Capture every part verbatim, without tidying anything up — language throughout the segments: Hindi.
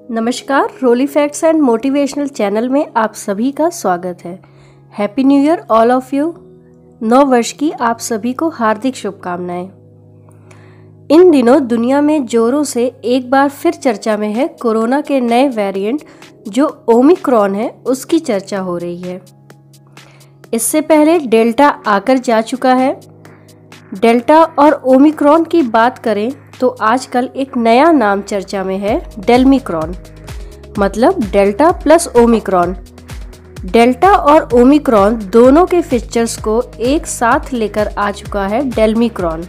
नमस्कार, Roli facts and motivational channel में आप सभी का स्वागत है। Happy new year all of you. नौ वर्ष की आप सभी को हार्दिक शुभकामनाएं। इन दिनों दुनिया में जोरों से एक बार फिर चर्चा में है कोरोना के नए वेरिएंट जो ओमिक्रॉन है, उसकी चर्चा हो रही है। इससे पहले डेल्टा आकर जा चुका है। डेल्टा और ओमिक्रॉन की बात करें तो आजकल एक नया नाम चर्चा में है, डेल्मिक्रॉन, मतलब डेल्टा प्लस ओमिक्रॉन। डेल्टा और ओमिक्रॉन दोनों के फीचर्स को एक साथ लेकर आ चुका है डेल्मिक्रॉन।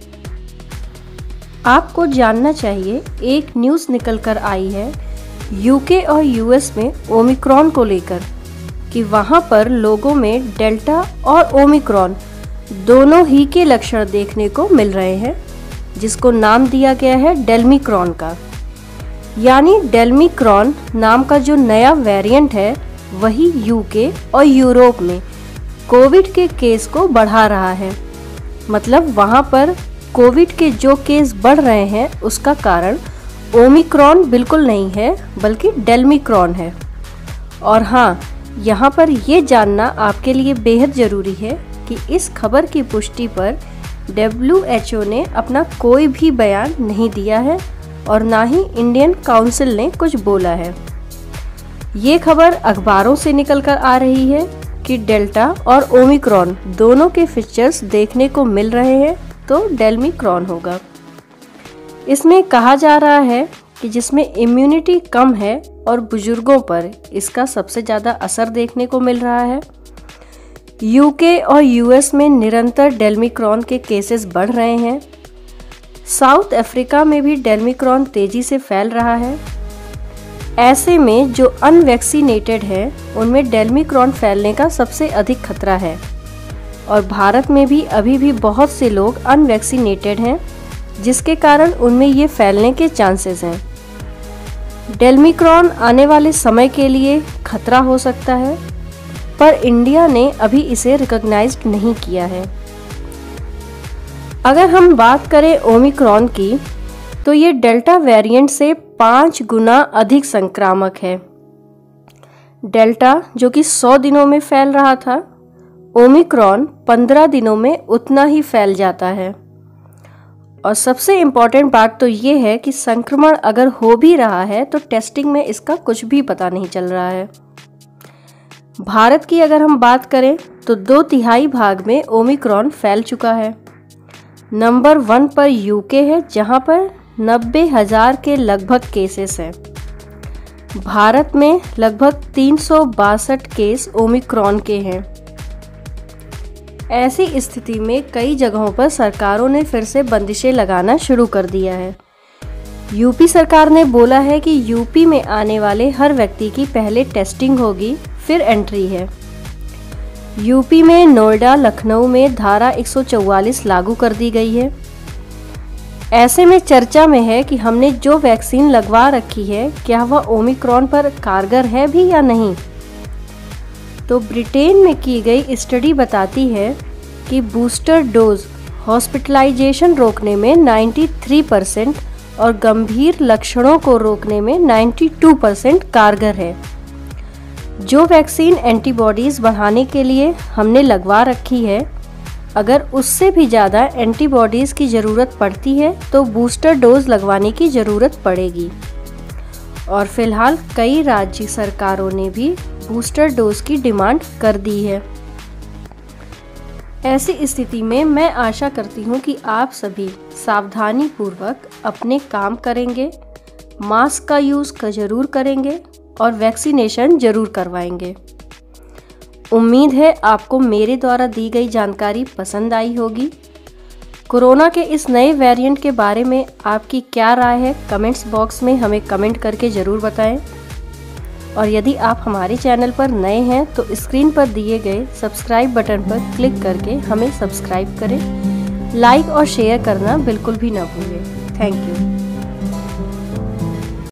आपको जानना चाहिए, एक न्यूज़ निकल कर आई है यूके और यूएस में ओमिक्रॉन को लेकर कि वहां पर लोगों में डेल्टा और ओमिक्रॉन दोनों ही के लक्षण देखने को मिल रहे हैं, जिसको नाम दिया गया है डेल्मिक्रॉन का। यानी डेल्मिक्रॉन नाम का जो नया वेरिएंट है वही यूके और यूरोप में कोविड के केस को बढ़ा रहा है। मतलब वहां पर कोविड के जो केस बढ़ रहे हैं उसका कारण ओमिक्रॉन बिल्कुल नहीं है, बल्कि डेल्मिक्रॉन है। और हाँ, यहाँ पर ये जानना आपके लिए बेहद ज़रूरी है कि इस खबर की पुष्टि पर डब्ल्यू एच ओ ने अपना कोई भी बयान नहीं दिया है और ना ही इंडियन काउंसिल ने कुछ बोला है। ये खबर अखबारों से निकल कर आ रही है कि डेल्टा और ओमिक्रॉन दोनों के फीचर्स देखने को मिल रहे हैं, तो डेल्मिक्रॉन होगा। इसमें कहा जा रहा है कि जिसमें इम्यूनिटी कम है और बुजुर्गों पर इसका सबसे ज़्यादा असर देखने को मिल रहा है। यूके और यूएस में निरंतर डेल्मिक्रॉन के केसेस बढ़ रहे हैं। साउथ अफ्रीका में भी डेल्मिक्रॉन तेजी से फैल रहा है। ऐसे में जो अनवैक्सीनेटेड है उनमें डेल्मिक्रॉन फैलने का सबसे अधिक खतरा है और भारत में भी अभी भी बहुत से लोग अनवैक्सीनेटेड हैं, जिसके कारण उनमें ये फैलने के चांसेस हैं। डेल्मिक्रॉन आने वाले समय के लिए खतरा हो सकता है, पर इंडिया ने अभी इसे रिकॉग्नाइज्ड नहीं किया है। अगर हम बात करें ओमिक्रॉन की, तो ये डेल्टा वेरिएंट से पाँच गुना अधिक संक्रामक है। डेल्टा जो कि सौ दिनों में फैल रहा था, ओमिक्रॉन पंद्रह दिनों में उतना ही फैल जाता है। और सबसे इम्पॉर्टेंट बात तो ये है कि संक्रमण अगर हो भी रहा है तो टेस्टिंग में इसका कुछ भी पता नहीं चल रहा है। भारत की अगर हम बात करें तो दो तिहाई भाग में ओमिक्रॉन फैल चुका है। नंबर वन पर यूके है, जहां पर नब्बे हजार के लगभग केसेस हैं। भारत में लगभग तीन सौ बासठ केस ओमिक्रॉन के हैं। ऐसी स्थिति में कई जगहों पर सरकारों ने फिर से बंदिशें लगाना शुरू कर दिया है। यूपी सरकार ने बोला है कि यूपी में आने वाले हर व्यक्ति की पहले टेस्टिंग होगी, फिर एंट्री है। यूपी में नोएडा, लखनऊ में धारा एक सौ चौवालीस लागू कर दी गई है। ऐसे में चर्चा में है कि हमने जो वैक्सीन लगवा रखी है, क्या वह ओमिक्रॉन पर कारगर है भी या नहीं। तो ब्रिटेन में की गई स्टडी बताती है कि बूस्टर डोज हॉस्पिटलाइजेशन रोकने में तिरानवे परसेंट और गंभीर लक्षणों को रोकने में बानवे परसेंट कारगर है। जो वैक्सीन एंटीबॉडीज़ बढ़ाने के लिए हमने लगवा रखी है, अगर उससे भी ज़्यादा एंटीबॉडीज़ की ज़रूरत पड़ती है तो बूस्टर डोज लगवाने की ज़रूरत पड़ेगी। और फिलहाल कई राज्य सरकारों ने भी बूस्टर डोज की डिमांड कर दी है। ऐसी स्थिति में मैं आशा करती हूँ कि आप सभी सावधानी पूर्वक अपने काम करेंगे, मास्क का यूज़ का ज़रूर करेंगे और वैक्सीनेशन ज़रूर करवाएंगे। उम्मीद है आपको मेरे द्वारा दी गई जानकारी पसंद आई होगी। कोरोना के इस नए वेरिएंट के बारे में आपकी क्या राय है, कमेंट्स बॉक्स में हमें कमेंट करके ज़रूर बताएं। और यदि आप हमारे चैनल पर नए हैं तो स्क्रीन पर दिए गए सब्सक्राइब बटन पर क्लिक करके हमें सब्सक्राइब करें। लाइक और शेयर करना बिल्कुल भी ना भूलें। Thank you.